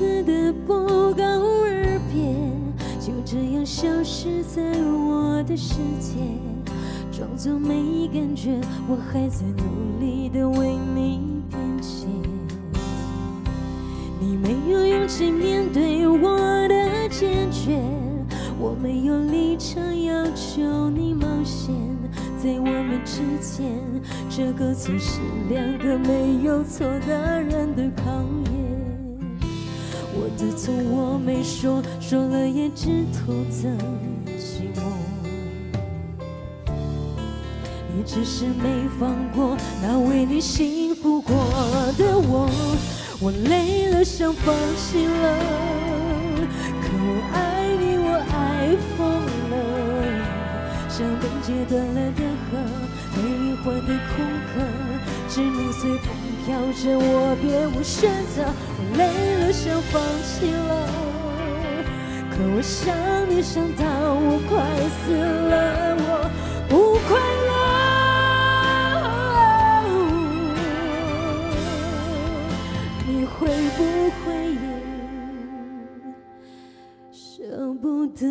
似的不告而别，就这样消失在我的世界，装作没感觉，我还在努力的为你辩解。你没有勇气面对我的坚决，我没有立场要求你冒险。在我们之间，这个总是两个没有错的人的考验。我的错我没说，说了也只徒增寂寞。你只是没放过那为你幸福过的我，我累了想放弃了，可我爱你我爱疯了，像被截断了的河，没灵魂的空壳，只能随风飘着，我别无选择。我累了想放弃了，可我想你想到我快死了，我不快乐。你会不会也舍不得？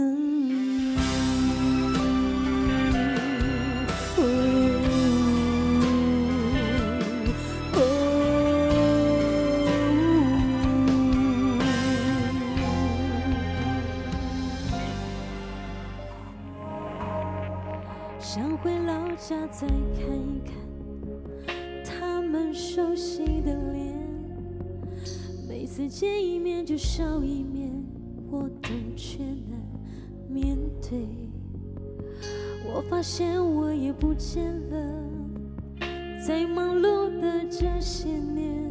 想回老家再看一看他们熟悉的脸，每次见一面就少一面，我都却难面对。我发现我也不见了，在忙碌的这些年，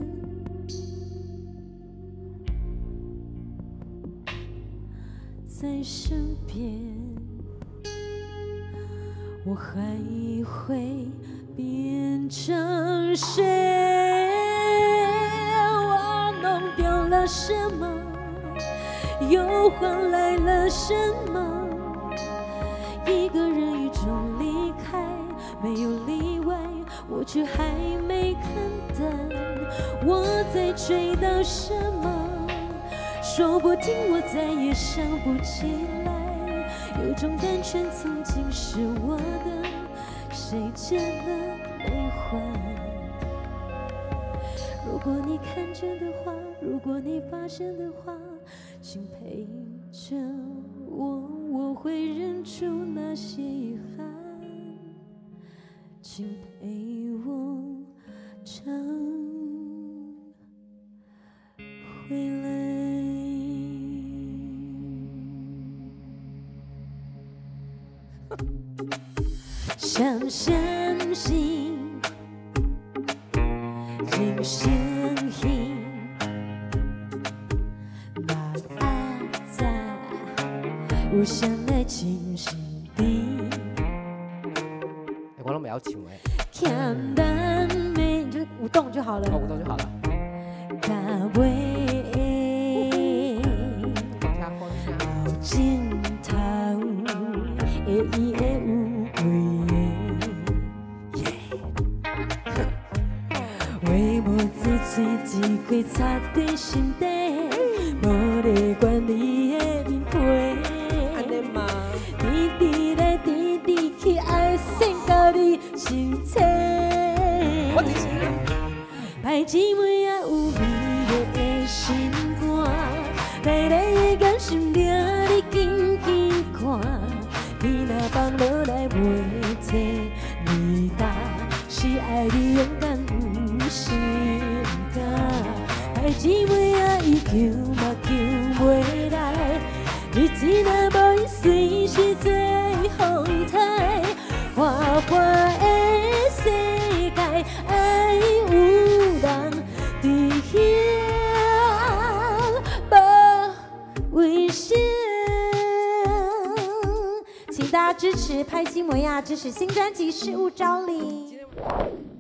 在身边。我还会变成谁？我弄丢了什么，又换来了什么？一个人雨中离开，没有例外，我却还没看淡。我在追到什么？说不定我再也想不起来。有种感觉曾经是我的，谁捡了没还？如果你看见的话，如果你发现的话，请陪着我，我会忍住那些遗憾，请陪我唱回来。想相信，仍相信，目睭在有谁来真心地？ 我都没有唱诶。 欠咱的，你就舞动就好了。 舞动就好了。 到尾到尽头，会伊会有几个？话无嘴嘴，只会插在心底，无在管你的面皮。 安尼嘛？ 滴滴来滴滴去，爱先到你心切。 我就是。 歹姊妹也有美丽的心肝，来来的感心令你紧紧看。天若放落来袂找你答，是爱你勇敢有心肝。歹姊妹也伊救嘛救袂来，日子若无伊随时做风台，花花的世界爱有人伫遐，无为什？请大家支持拍基摩亚，支持新专辑《失物招领》。